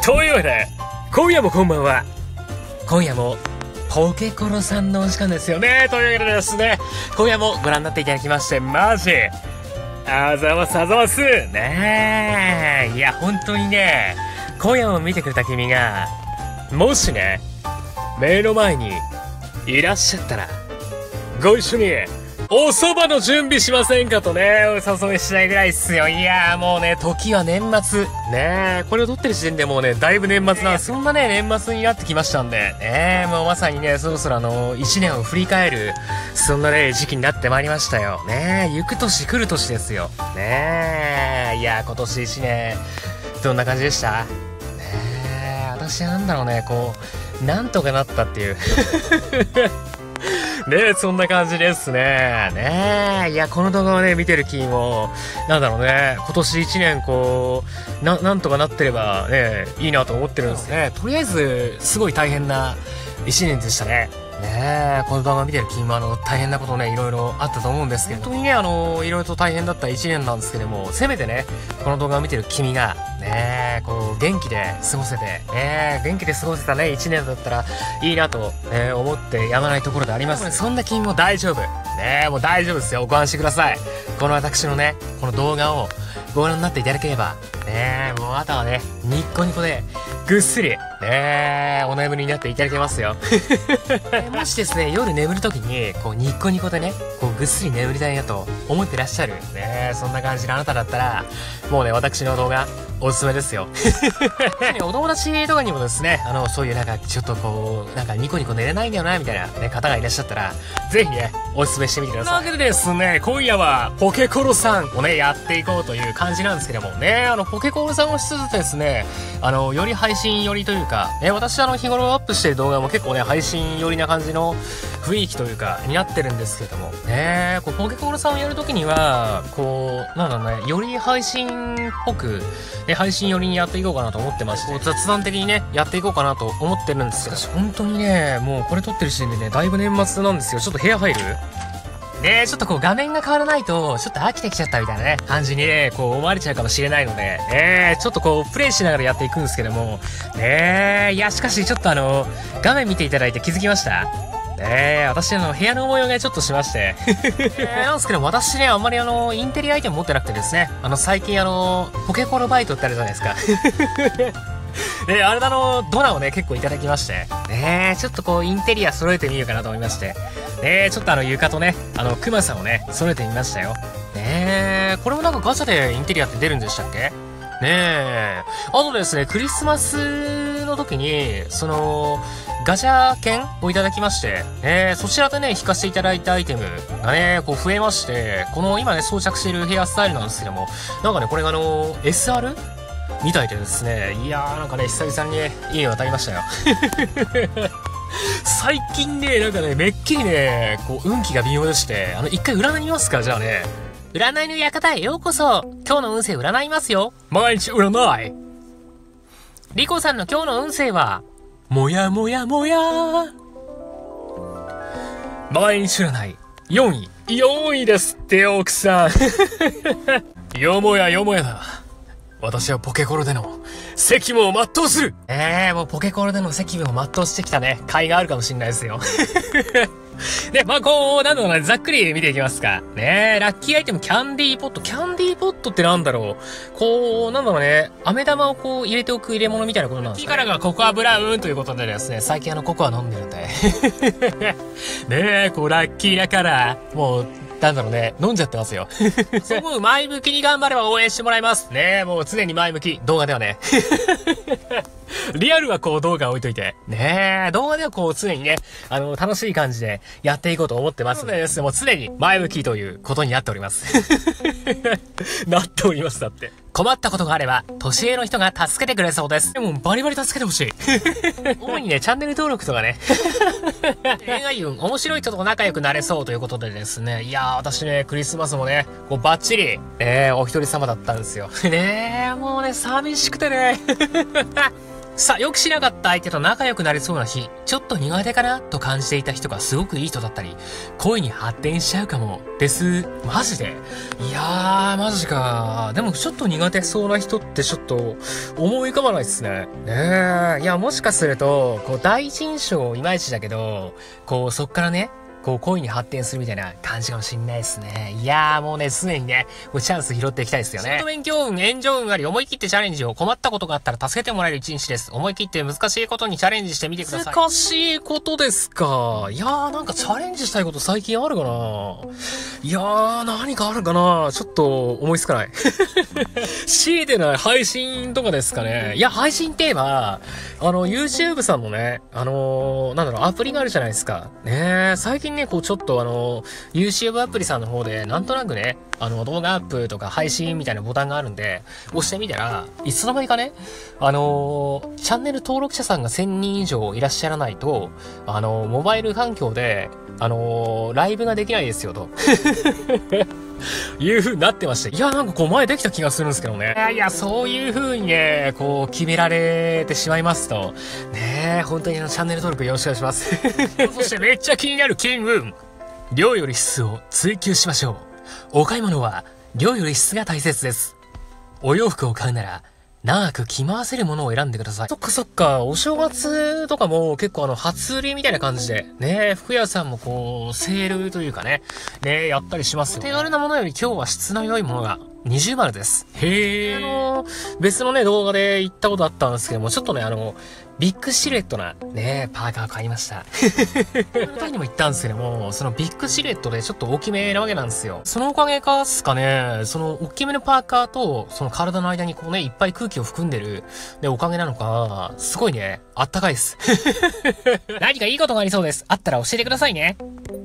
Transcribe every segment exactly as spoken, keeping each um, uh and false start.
というわけで、今夜もこんばんは。今夜も、ポケコロさんのお時間ですよね。というわけでですね、今夜もご覧になっていただきまして、マジ、あざますあざます。ねえ。いや、本当にね、今夜も見てくれた君が、もしね、目の前にいらっしゃったら、ご一緒に、お蕎麦の準備しませんかとね、お誘いしたいぐらいっすよ。いやーもうね、時は年末。ねー、これを撮ってる時点でもうね、だいぶ年末なんです。そんなね、年末になってきましたんで、ねー、もうまさにね、そろそろあの、一年を振り返る、そんなね、時期になってまいりましたよ。ねー、行く年来る年ですよ。ねー、いやー今年一年、どんな感じでした？ねー、私なんだろうね、こう、なんとかなったっていう。ねえ、そんな感じですね。ねえ、いや、この動画をね、見てる君も、なんだろうね、今年一年こう、な、なんとかなってればね、いいなと思ってるんですね。とりあえず、すごい大変な一年でしたね。ねえ、この動画を見てる君もあの、大変なことね、いろいろあったと思うんですけど、本当にね、あの、いろいろと大変だった一年なんですけども、せめてね、この動画を見てる君が、ねえ、こう、元気で過ごせて、ねえ、元気で過ごせたね、一年だったらいいなと、ね、思ってやまないところであります。そんな君も大丈夫。ねえ、もう大丈夫ですよ。ご安心ください。この私のね、この動画をご覧になっていただければ、ねえ、もうあとはね、ニッコニコで、ぐっすり、ねえ、お眠りになっていただけますよ。もしですね、夜眠るときに、こう、ニッコニコでね、こう、ぐっすり眠りたいなと思ってらっしゃる。ねえ、そんな感じのあなただったら、もうね、私の動画、おすすめですよ。お友達とかにもですね、あの、そういうなんか、ちょっとこう、なんかニコニコ寝れないんだよな、みたいなね、方がいらっしゃったら、ぜひね、おすすめしてみてください。というわけでですね、今夜は、ポケコロさんをね、やっていこうという感じなんですけども、ね、あの、ポケコロさんをしつつですね、あの、より配信寄りというか、ね、私あの、日頃アップしてる動画も結構ね、配信寄りな感じの雰囲気というか、になってるんですけども、ね、こう、ポケコロさんをやるときには、こう、なんだろうね、より配信っぽく、ね、配信寄りにやっていこうかなと思ってまして、雑談的にね、やっていこうかなと思ってるんですけど、しかし本当にね、もうこれ撮ってる時点でね、だいぶ年末なんですよ。ちょっと部屋入る？ね、ちょっとこう画面が変わらないと、ちょっと飽きてきちゃったみたいなね、感じにね、こう思われちゃうかもしれないので、ね、ちょっとこうプレイしながらやっていくんですけども、ね、いやしかしちょっとあの、画面見ていただいて気づきました？ねえ、私あの、部屋の模様がちょっとしまして。えー、なんですけど、私ね、あんまりあの、インテリアアイテム持ってなくてですね、あの、最近あの、ポケコロバイトってあるじゃないですか。で、あれだの、ドナをね、結構いただきまして、ねえ、ちょっとこう、インテリア揃えてみようかなと思いまして、ねえ、ちょっとあの、床とね、あの、クマさんをね、揃えてみましたよ。ねえ、これもなんかガチャでインテリアって出るんでしたっけ？ねえ、あとですね、クリスマスの時に、その、ガチャ券をいただきまして、えー、そちらでね、引かせていただいたアイテムがね、こう増えまして、この今ね、装着しているヘアスタイルなんですけども、なんかね、これがあの、エスアール？ みたいでですね、いやーなんかね、久々にね、いいの当たりましたよ。最近ね、なんかね、めっきりね、こう、運気が微妙でして、あの、一回占いますか？じゃあね。占いの館へようこそ。今日の運勢占いますよ。毎日占い。リコさんの今日の運勢は、もやもやもやー。毎日占い、よんい。よんいですって、奥さん。よもやよもやだ。私はポケコロでの責務を全うする。ええー、もうポケコロでの責務を全うしてきたね、甲斐があるかもしんないですよ。で、まあ、こう、なんだろうな、ざっくり見ていきますか。ねえ、ラッキーアイテム、キャンディーポット。キャンディーポットってなんだろう。こう、なんだろうね、飴玉をこう入れておく入れ物みたいなことなんですかね。ラッキーカラーがココアブラウンということでですね、最近あのココア飲んでるんで。ねえ、こう、ラッキーなカラー。もう、なんだろうね、飲んじゃってますよ。そう思う前向きに頑張れば応援してもらいます。ねえ、もう常に前向き。動画ではね。リアルはこう動画置いといて。ねえ、動画ではこう常にね、あの、楽しい感じでやっていこうと思ってますのでですね、もう常に前向きということになっております。なっておりますだって。困ったことがあれば、年上の人が助けてくれそうです。でも、バリバリ助けてほしい。主にね、チャンネル登録とかね。恋愛運、面白い人と仲良くなれそうということでですね。いやー、私ね、クリスマスもね、こうバッチリ、えー、お一人様だったんですよ。ねー、もうね、寂しくてね。 さあ、よく知らなかった相手と仲良くなれそうな日、ちょっと苦手かなと感じていた人がすごくいい人だったり、恋に発展しちゃうかも、です。マジで？いやー、マジか。でもちょっと苦手そうな人ってちょっと思い浮かばないっすね。ねえ。いや、もしかすると、こう、第一印象いまいちだけど、こう、そっからね、こう恋に発展するみたいな感じかもしんないですね。いやーもうね、常にね、こうチャンス拾っていきたいですよね。勉強運、炎上運あり、思い切ってチャレンジを、困ったことがあったら助けてもらえる一日です。思い切って難しいことにチャレンジしてみてください。難しいことですか。いやーなんかチャレンジしたいこと最近あるかないやー何かあるかなちょっと思いつかない。強いてない配信とかですかね。いや、配信って言えば、あの、YouTube さんのね、あのー、なんだろう、アプリがあるじゃないですか。ねー、最近ね、こうちょっとあの、YouTube アプリさんの方で、なんとなくね、あの、動画アップとか配信みたいなボタンがあるんで、押してみたら、いつの間にかね、あのー、チャンネル登録者さんがせんにん以上いらっしゃらないと、あのー、モバイル環境で、あのー、ライブができないですよ、と。いう風になってまして。いや、なんかこう前できた気がするんですけどね。いやいや、そういう風にね、こう決められてしまいますと、ねえ、本当にあのチャンネル登録よろしくお願いします。そしてめっちゃ気になる金運。量より質を追求しましょう。お買い物は量より質が大切です。お洋服を買うなら、長く着回せるものを選んでください。そっかそっか、お正月とかも結構あの、初売りみたいな感じで、ね、服屋さんもこう、セールというかね、ね、やったりしますよ、ね。手軽なものより今日は質の良いものが、二重丸です。へー。あのー、別のね、動画で言ったことあったんですけども、ちょっとね、あの、ビッグシルエットな、ね、パーカー買いました。この時にも言ったんですけども、そのビッグシルエットでちょっと大きめなわけなんですよ。そのおかげかっすかね、その大きめのパーカーと、その体の間にこうね、いっぱい空気を含んでる、ね、おかげなのか、すごいね、あったかいです。何かいいことがありそうです。あったら教えてくださいね。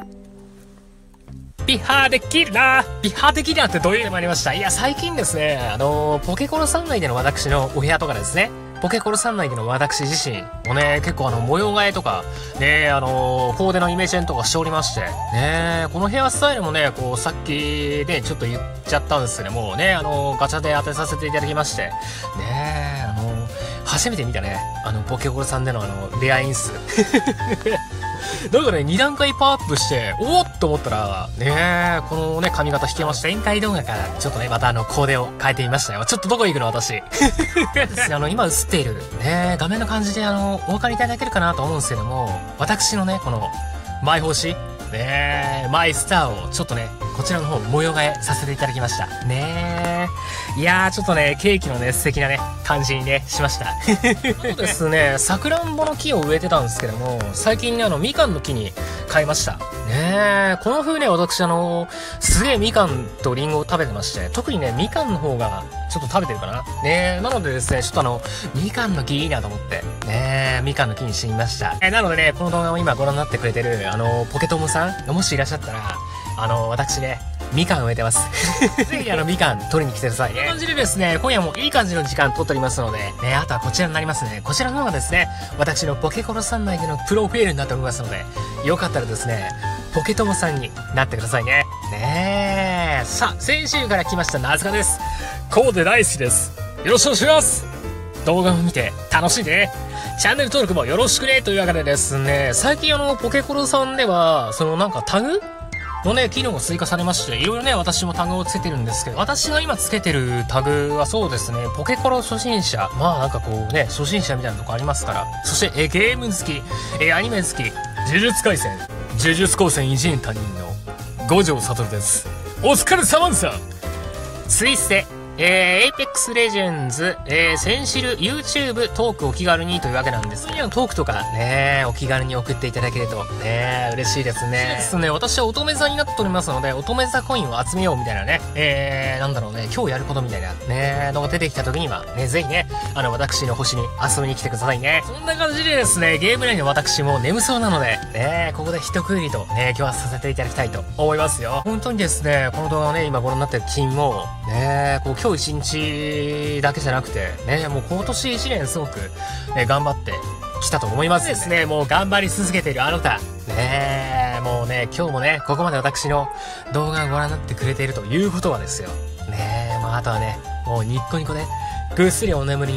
ピハできるなピハできるなってどういうのもありました。いや、最近ですね、あのー、ポケコロさん内での私のお部屋とかですね、ポケコロさん内での私自身もね、結構あの、模様替えとか、ね、あのー、コーデのイメチェンとかしておりまして、ね、このヘアスタイルもね、こう、さっきね、ちょっと言っちゃったんですけども、ね、あのー、ガチャで当てさせていただきまして、ね、あのー、初めて見たね、あの、ポケコロさんでのあの、レアインス。だからね、に段階パワーアップして、おーっと思ったら、ねこのね、髪型引けました。展開動画から、ちょっとね、またあの、コーデを変えてみましたよ。ちょっとどこ行くの私。あの、今映っている、ね画面の感じであの、お分かりいただけるかなと思うんですけども、私のね、この、マイ星、ねマイスターを、ちょっとね、こちらの方、模様替えさせていただきました。ねいやー、ちょっとね、ケーキのね、素敵なね、感じにね、しました。そうですね、さくらんぼの木を植えてたんですけども、最近ね、あの、みかんの木に変えました。ねこの風ね、私あの、すげえみかんとリンゴを食べてまして、特にね、みかんの方が、ちょっと食べてるかなねなのでですね、ちょっとあの、みかんの木いいなと思って、ねみかんの木にしてみました。えなのでね、この動画を今ご覧になってくれてる、あの、ポケトムさんがもしいらっしゃったら、あの、私ね、みかん植えてます。ぜひあの、みかん取りに来てくださいね。こんな感じでですね、今夜もいい感じの時間取っておりますので、ね、あとはこちらになりますね。こちらの方がですね、私のポケコロさん内でのプロフィールになっておりますので、よかったらですね、ポケトモさんになってくださいね。ねえ。さあ、先週から来ましたナズカです。コーデ大好きです。よろしくお願いします。動画を見て楽しんで。チャンネル登録もよろしくねというわけでですね、最近あの、ポケコロさんでは、そのなんかタグのね、機能が追加されまして、いろいろね、私もタグをつけてるんですけど、私が今つけてるタグはそうですね、ポケコロ初心者。まあなんかこうね、初心者みたいなとこありますから。そして、え、ゲーム好き、え、アニメ好き、呪術廻戦、呪術高専一年担任の五条悟です。お疲れ様です。ツイステ、えー、エイペックスレジェンズ、えー、センシル YouTube トークお気軽にというわけなんですけど、トークとかね、お気軽に送っていただけるとね、嬉しいですね。ですね、私は乙女座になっておりますので、乙女座コインを集めようみたいなね、えー、なんだろうね、今日やることみたいなね、のが出てきた時には、ね、ぜひね、あの、私の星に遊びに来てくださいね。そんな感じでですね、ゲーム内の私も眠そうなので、ね、ここで一区切りとね、今日はさせていただきたいと思いますよ。本当にですね、この動画をね、今ご覧になってる金も、ね、こう今日一日だけじゃなくて、ね、もう今年一年すごく、ね、頑張ってきたと思いますですね。もう頑張り続けているあなた。ねもうね、今日もね、ここまで私の動画をご覧になってくれているということはですよ。ねまああとはね、もうニッコニコで、ぐっすりお眠りに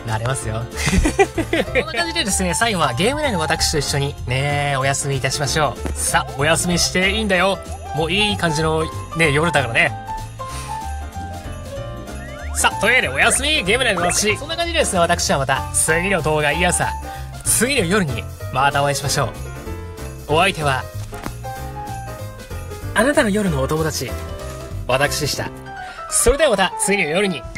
なれますよ。こんな感じでですね、最後はゲーム内の私と一緒にね、お休みいたしましょう。さあ、お休みしていいんだよ。もういい感じのね、夜だからね。さあ、というわけでお休みゲーム内の私。そんな感じでですね、私はまた次の動画いい朝、次の夜にまたお会いしましょう。お相手は、あなたの夜のお友達、私でした。それではまた次の夜に。